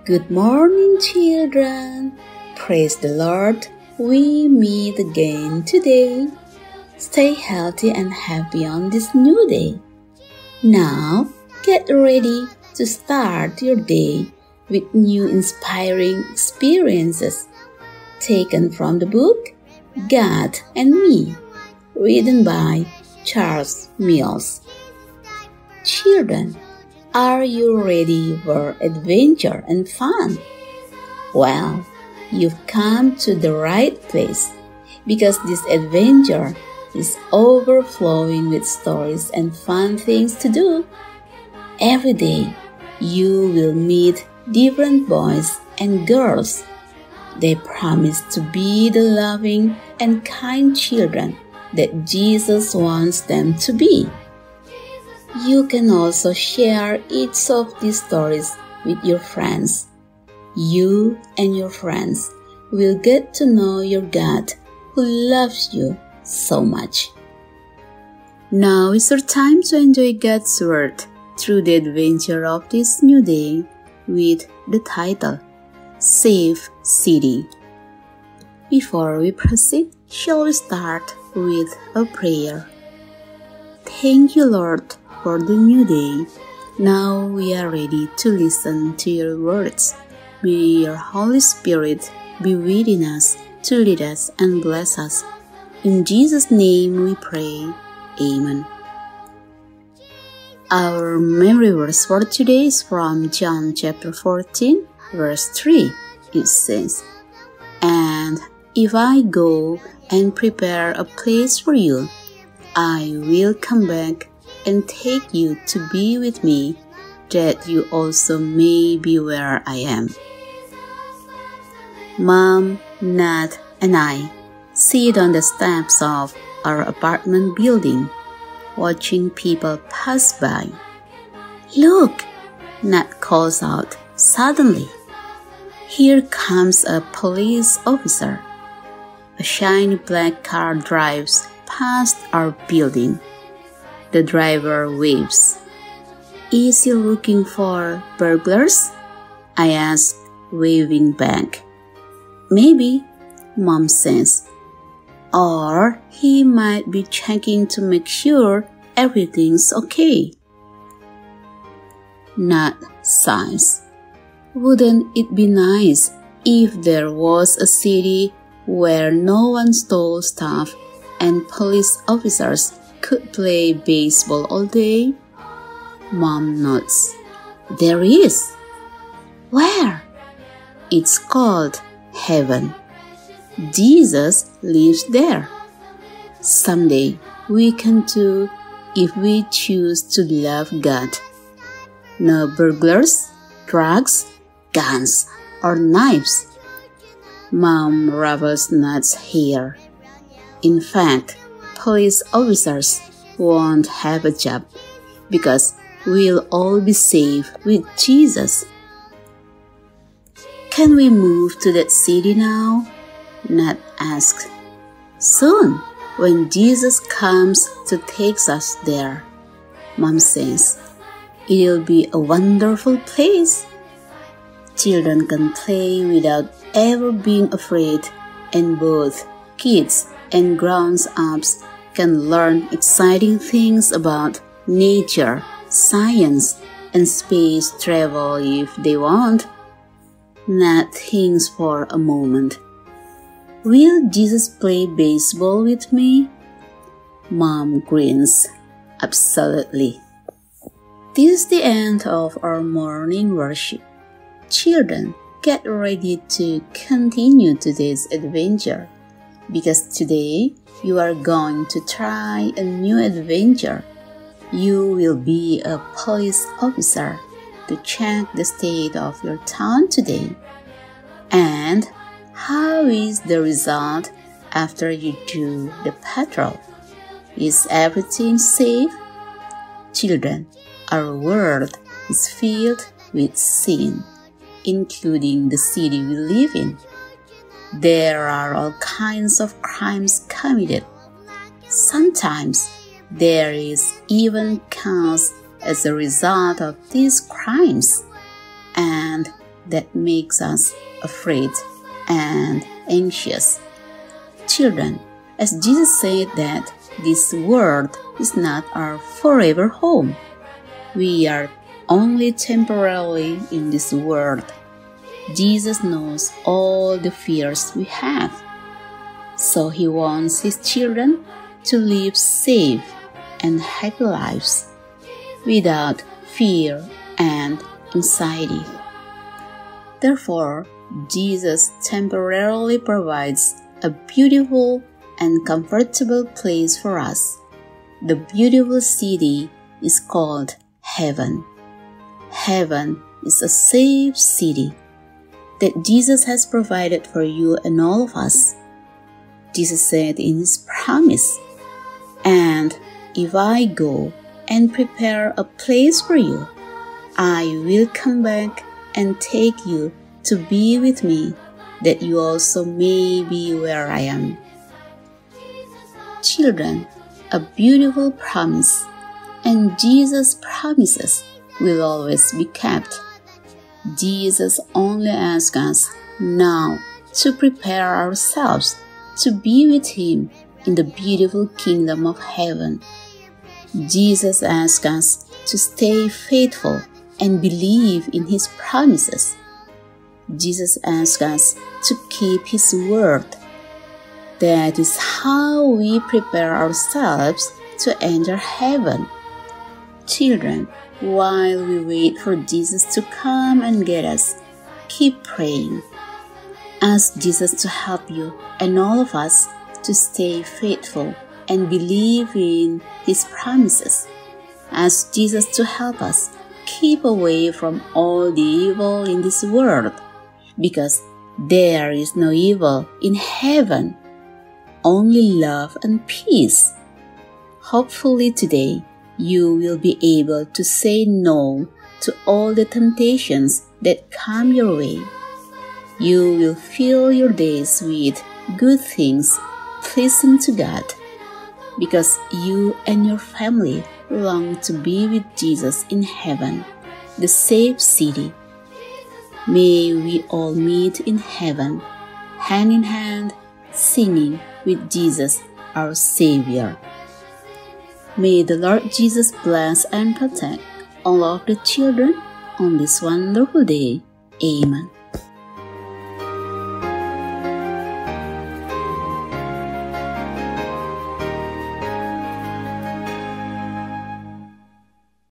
Good morning, children. Praise the Lord. We meet again today. Stay healthy and happy on this new day. Now, get ready to start your day with new inspiring experiences taken from the book God and Me, written by Charles Mills. Children, are you ready for adventure and fun? Well, you've come to the right place because this adventure is overflowing with stories and fun things to do. Every day, you will meet different boys and girls. They promise to be the loving and kind children that Jesus wants them to be. You can also share each of these stories with your friends. You and your friends will get to know your God who loves you so much. Now is your time to enjoy God's Word through the adventure of this new day with the title, Safe City. Before we proceed, shall we start with a prayer? Thank you, Lord, for the new day. Now we are ready to listen to your words. May your Holy Spirit be within us to lead us and bless us. In Jesus' name we pray. Amen. Our memory verse for today is from John chapter 14, verse 3. It says, "And if I go and prepare a place for you, I will come back and take you to be with me, that you also may be where I am." Mom, Nat, and I sit on the steps of our apartment building, watching people pass by. "Look!" Nat calls out suddenly. "Here comes a police officer." A shiny black car drives past our building. The driver waves. "Is he looking for burglars?" I ask, waving back. "Maybe," Mom says. "Or he might be checking to make sure everything's okay." Nat sighs. "Wouldn't it be nice if there was a city where no one stole stuff and police officers could play baseball all day?" Mom nods. "There is." "Where?" "It's called heaven. Jesus lives there. Someday we can too if we choose to love God. No burglars, drugs, guns, or knives." Mom rubbles Nat's hair. "In fact, police officers won't have a job because we'll all be safe with Jesus." "Can we move to that city now?" Nat asks. "Soon, when Jesus comes to take us there," Mom says. "It'll be a wonderful place. Children can play without ever being afraid, and both kids and grown-ups can learn exciting things about nature, science, and space travel if they want." Nat thinks for a moment. "Will Jesus play baseball with me?" Mom grins. "Absolutely." This is the end of our morning worship. Children, get ready to continue today's adventure, because today you are going to try a new adventure. You will be a police officer to check the state of your town today. And how is the result after you do the patrol? Is everything safe? Children, our world is filled with sin, including the city we live in. There are all kinds of crimes committed. Sometimes there is even chaos as a result of these crimes, and that makes us afraid and anxious. Children, as Jesus said that this world is not our forever home. We are only temporarily in this world. Jesus knows all the fears we have. So He wants His children to live safe and happy lives without fear and anxiety. Therefore, Jesus temporarily provides a beautiful and comfortable place for us. The beautiful city is called heaven. Heaven is a safe city that Jesus has provided for you and all of us. Jesus said in His promise, "And if I go and prepare a place for you, I will come back and take you to be with me, that you also may be where I am." Children, a beautiful promise, and Jesus' promises will always be kept. Jesus only asks us now to prepare ourselves to be with Him in the beautiful kingdom of heaven. Jesus asks us to stay faithful and believe in His promises. Jesus asks us to keep His word. That is how we prepare ourselves to enter heaven. Children, while we wait for Jesus to come and get us, keep praying. Ask Jesus to help you and all of us to stay faithful and believe in His promises. Ask Jesus to help us keep away from all the evil in this world, because there is no evil in heaven, only love and peace. Hopefully today you will be able to say no to all the temptations that come your way. You will fill your days with good things pleasing to God, because you and your family long to be with Jesus in heaven, the safe city. May we all meet in heaven, hand in hand, singing with Jesus, our Savior. May the Lord Jesus bless and protect all of the children on this wonderful day. Amen.